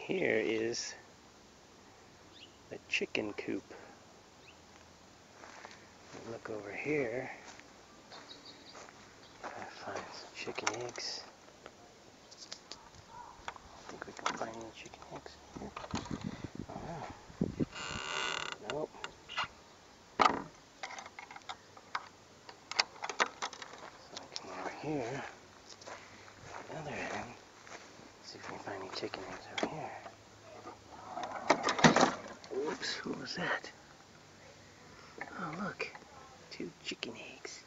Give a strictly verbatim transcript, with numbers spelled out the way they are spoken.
here is the chicken coop. Look over here. I find some chicken eggs. I think we can find any chicken eggs here. Oh, nope. So I come over here, the other end, see if we can find any chicken eggs over here. Oops, what was that? Oh look, two chicken eggs.